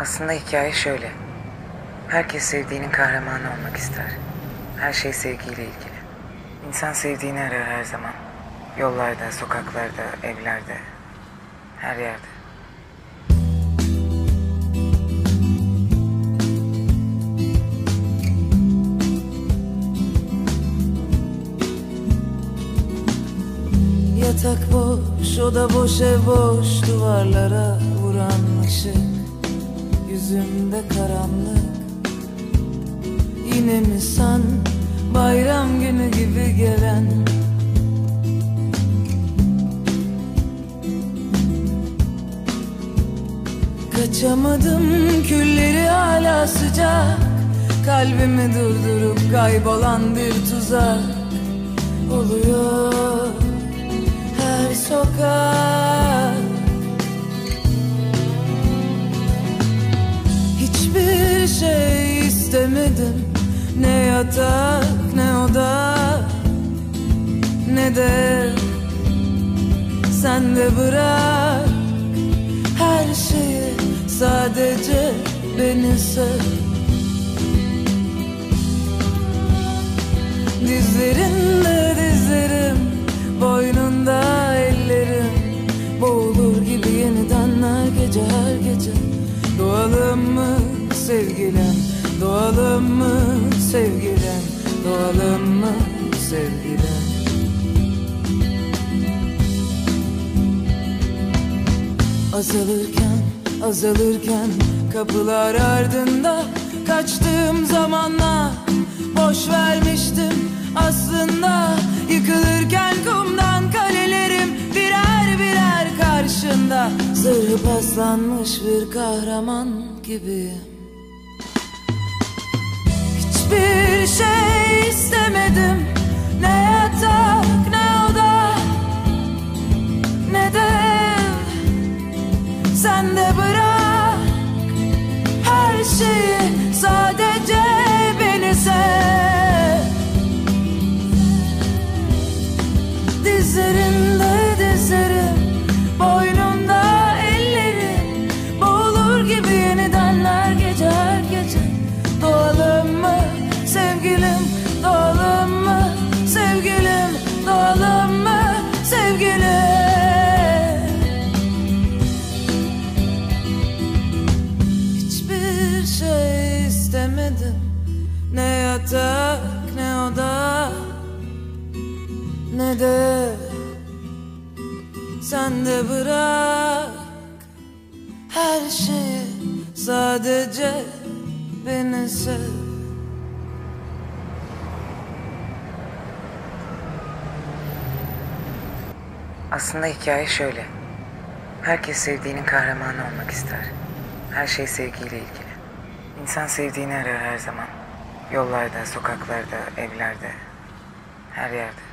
Aslında hikaye şöyle. Herkes sevdiğinin kahramanı olmak ister. Her şey sevgiyle ilgili. İnsan sevdiğini arar her zaman. Yollarda, sokaklarda, evlerde, her yerde. Yatak boş, oda boş, ev boş, duvarlara vuran ışık, yüzümde karanlık. Yine mi sen, bayram günü gibi gelen? Kaçamadım, külleri hala sıcak. Kalbimi durdurup kaybolan bir tuzak oluyor her sokak. Hiçbir şey istemedim, ne yatak ne oda, ne de sen de bırak her şeyi, sadece beni sev. Dizlerinde dizlerim, boynunda ellerim, boğulur gibi yeniden her gece her gece. Doğalım mı sevgilim, doğalım mı sevgilim, doğalım mı sevgilim? Azalırken, azalırken kapılar ardında, kaçtığım zamanlar boş vermiştim aslında. Yıkılırken kumdan kalelerim birer birer karşında, zırhı paslanmış bir kahraman gibiyim. Hiçbir şey istemedim, ne yatak ne oda, ne de sen de bırak her şeyi, sadece beni sev. Dizlerinde dizlerim, boynumda ellerim, boğulur gibi yeniden her gece her gece. Doğalım mı sevgilim, doğalım mı sevgilim, doğalım mı sevgilim? Hiçbir şey istemedim, ne yatak ne oda, ne de sen de bırak her şeyi, sadece beni sev. Aslında hikaye şöyle. Herkes sevdiğinin kahramanı olmak ister. Her şey sevgiyle ilgili. İnsan sevdiğini arar her zaman. Yollarda, sokaklarda, evlerde, her yerde.